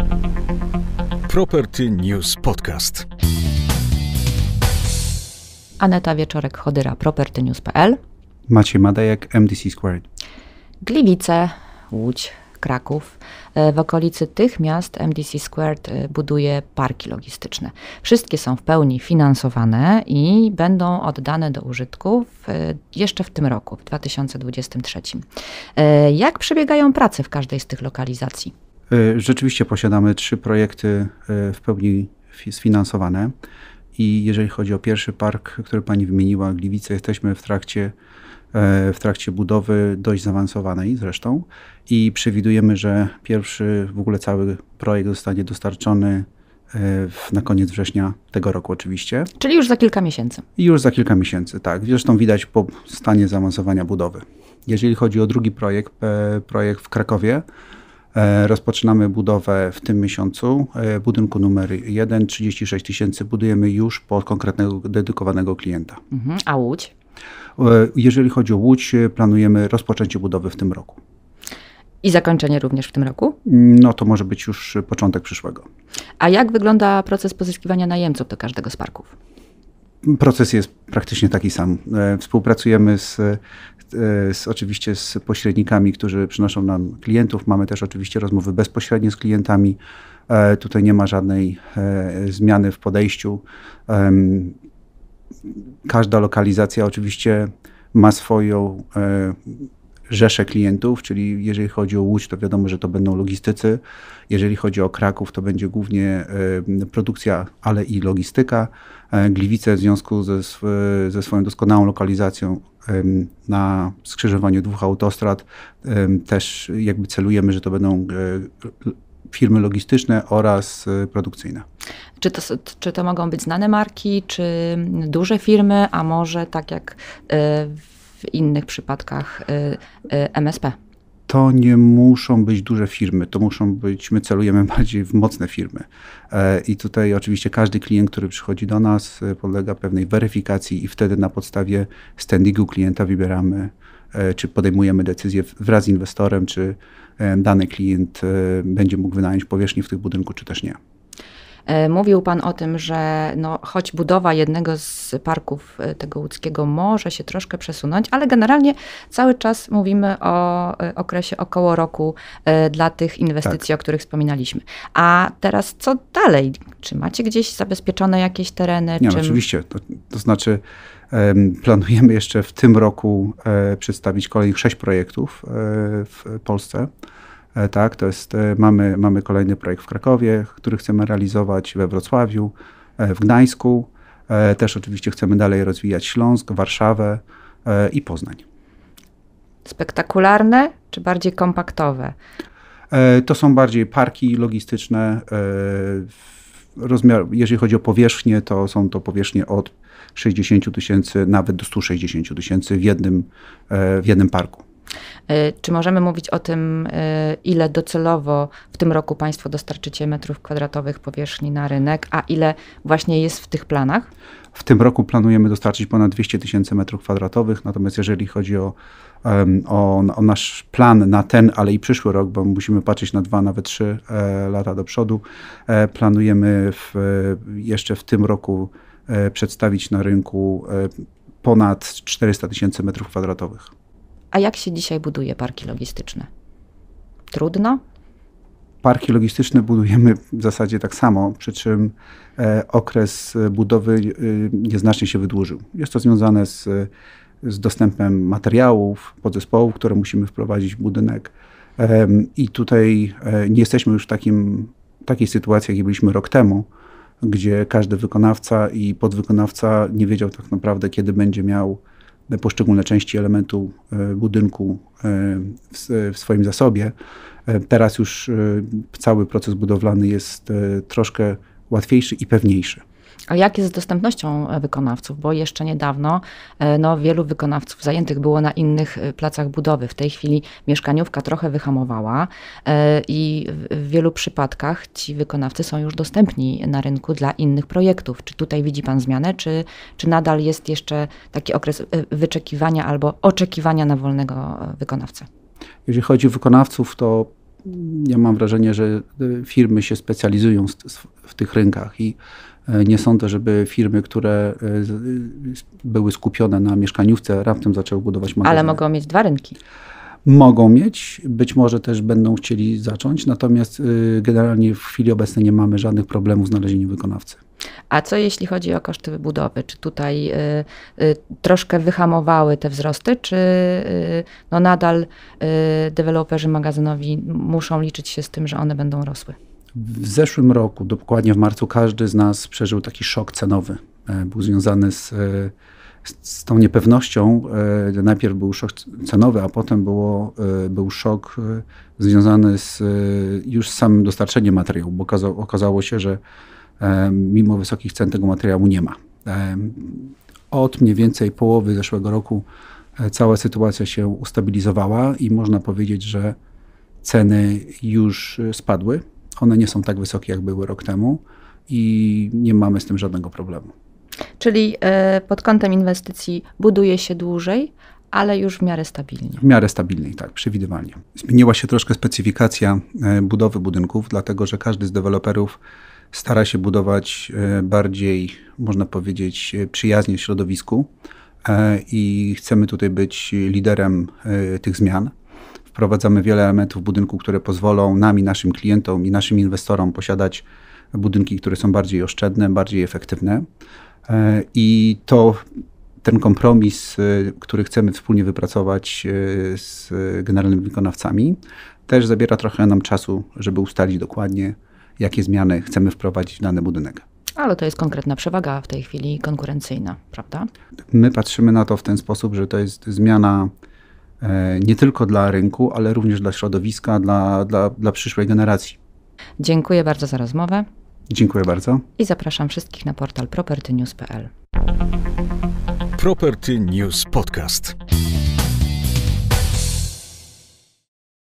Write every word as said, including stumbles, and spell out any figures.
Property News Podcast. Aneta Wieczorek-Chodyra, property news kropka p l. Maciej Madejek, M D C Squared. Gliwice, Łódź, Kraków. W okolicy tych miast M D C Squared buduje parki logistyczne. Wszystkie są w pełni finansowane i będą oddane do użytku w, jeszcze w tym roku, w dwa tysiące dwudziestym trzecim. Jak przebiegają prace w każdej z tych lokalizacji? Rzeczywiście posiadamy trzy projekty w pełni sfinansowane i jeżeli chodzi o pierwszy park, który pani wymieniła, Gliwice, jesteśmy w trakcie w trakcie budowy dość zaawansowanej zresztą i przewidujemy, że pierwszy w ogóle cały projekt zostanie dostarczony na koniec września tego roku oczywiście. Czyli już za kilka miesięcy. I już za kilka miesięcy, tak. Zresztą widać po stanie zaawansowania budowy. Jeżeli chodzi o drugi projekt, projekt w Krakowie, rozpoczynamy budowę w tym miesiącu. Budynku numer jeden, trzydzieści sześć tysięcy budujemy już pod konkretnego dedykowanego klienta. Mhm. A Łódź? Jeżeli chodzi o Łódź, planujemy rozpoczęcie budowy w tym roku. I zakończenie również w tym roku? No to może być już początek przyszłego. A jak wygląda proces pozyskiwania najemców do każdego z parków? Proces jest praktycznie taki sam. Współpracujemy z, z oczywiście z pośrednikami, którzy przynoszą nam klientów. Mamy też oczywiście rozmowy bezpośrednie z klientami. Tutaj nie ma żadnej zmiany w podejściu. Każda lokalizacja oczywiście ma swoją e, rzeszę klientów, czyli jeżeli chodzi o Łódź, to wiadomo, że to będą logistycy. Jeżeli chodzi o Kraków, to będzie głównie e, produkcja, ale i logistyka. E, Gliwice w związku ze, ze swoją doskonałą lokalizacją e, na skrzyżowaniu dwóch autostrad e, też jakby celujemy, że to będą e, firmy logistyczne oraz produkcyjne. Czy to, czy to mogą być znane marki, czy duże firmy, a może tak jak w innych przypadkach M S P? To nie muszą być duże firmy, to muszą być, my celujemy bardziej w mocne firmy. I tutaj oczywiście każdy klient, który przychodzi do nas, podlega pewnej weryfikacji i wtedy na podstawie standingu klienta wybieramy, czy podejmujemy decyzję wraz z inwestorem, czy dany klient będzie mógł wynająć powierzchnię w tych budynku, czy też nie. Mówił Pan o tym, że no, choć budowa jednego z parków tego łódzkiego może się troszkę przesunąć, ale generalnie cały czas mówimy o okresie około roku dla tych inwestycji, tak, o których wspominaliśmy. A teraz co dalej? Czy macie gdzieś zabezpieczone jakieś tereny? Nie, Czym... oczywiście. To, to znaczy um, planujemy jeszcze w tym roku e, przedstawić kolejnych sześć projektów e, w Polsce. Tak, to jest, mamy, mamy kolejny projekt w Krakowie, który chcemy realizować, we Wrocławiu, w Gdańsku. Też oczywiście chcemy dalej rozwijać Śląsk, Warszawę i Poznań. Spektakularne czy bardziej kompaktowe? To są bardziej parki logistyczne. Rozmiar, jeżeli chodzi o powierzchnię, to są to powierzchnie od sześćdziesięciu tysięcy nawet do stu sześćdziesięciu tysięcy w jednym, w jednym parku. Czy możemy mówić o tym, ile docelowo w tym roku Państwo dostarczycie metrów kwadratowych powierzchni na rynek, a ile właśnie jest w tych planach? W tym roku planujemy dostarczyć ponad dwieście tysięcy metrów kwadratowych, natomiast jeżeli chodzi o, o, o nasz plan na ten, ale i przyszły rok, bo musimy patrzeć na dwa, nawet trzy lata do przodu, planujemy w, jeszcze w tym roku przedstawić na rynku ponad czterysta tysięcy metrów kwadratowych. A jak się dzisiaj buduje parki logistyczne? Trudno? Parki logistyczne budujemy w zasadzie tak samo, przy czym okres budowy nieznacznie się wydłużył. Jest to związane z, z dostępem materiałów, podzespołów, które musimy wprowadzić w budynek. I tutaj nie jesteśmy już w takim, takiej sytuacji, jakiej byliśmy rok temu, gdzie każdy wykonawca i podwykonawca nie wiedział tak naprawdę, kiedy będzie miał poszczególne części elementu budynku w swoim zasobie. Teraz już cały proces budowlany jest troszkę łatwiejszy i pewniejszy. A jak jest z dostępnością wykonawców? Bo jeszcze niedawno no, wielu wykonawców zajętych było na innych placach budowy. W tej chwili mieszkaniówka trochę wyhamowała i w wielu przypadkach ci wykonawcy są już dostępni na rynku dla innych projektów. Czy tutaj widzi Pan zmianę, czy, czy nadal jest jeszcze taki okres wyczekiwania albo oczekiwania na wolnego wykonawcę? Jeżeli chodzi o wykonawców, to ja mam wrażenie, że firmy się specjalizują w tych rynkach i nie sądzę, żeby firmy, które były skupione na mieszkaniówce, raptem zaczęły budować magazyny. Ale mogą mieć dwa rynki. Mogą mieć, być może też będą chcieli zacząć, natomiast generalnie w chwili obecnej nie mamy żadnych problemów z znalezieniem wykonawcy. A co jeśli chodzi o koszty budowy? Czy tutaj y, y, troszkę wyhamowały te wzrosty, czy y, no nadal y, deweloperzy magazynowi muszą liczyć się z tym, że one będą rosły? W zeszłym roku, dokładnie w marcu, każdy z nas przeżył taki szok cenowy. Był związany z, z tą niepewnością. Najpierw był szok cenowy, a potem było, był szok związany z już z samym dostarczeniem materiału, bo okazało, okazało się, że mimo wysokich cen tego materiału nie ma. Od mniej więcej połowy zeszłego roku cała sytuacja się ustabilizowała i można powiedzieć, że ceny już spadły. One nie są tak wysokie, jak były rok temu i nie mamy z tym żadnego problemu. Czyli pod kątem inwestycji buduje się dłużej, ale już w miarę stabilnie. W miarę stabilniej, tak, przewidywalnie. Zmieniła się troszkę specyfikacja budowy budynków, dlatego że każdy z deweloperów stara się budować bardziej, można powiedzieć, przyjaźnie środowisku i chcemy tutaj być liderem tych zmian. Wprowadzamy wiele elementów budynku, które pozwolą nam i naszym klientom i naszym inwestorom posiadać budynki, które są bardziej oszczędne, bardziej efektywne. I to ten kompromis, który chcemy wspólnie wypracować z generalnymi wykonawcami, też zabiera trochę nam czasu, żeby ustalić dokładnie, jakie zmiany chcemy wprowadzić w dany budynek. Ale to jest konkretna przewaga w tej chwili konkurencyjna, prawda? My patrzymy na to w ten sposób, że to jest zmiana nie tylko dla rynku, ale również dla środowiska, dla, dla, dla przyszłej generacji. Dziękuję bardzo za rozmowę. Dziękuję bardzo. I zapraszam wszystkich na portal property news kropka p l. Property News Podcast.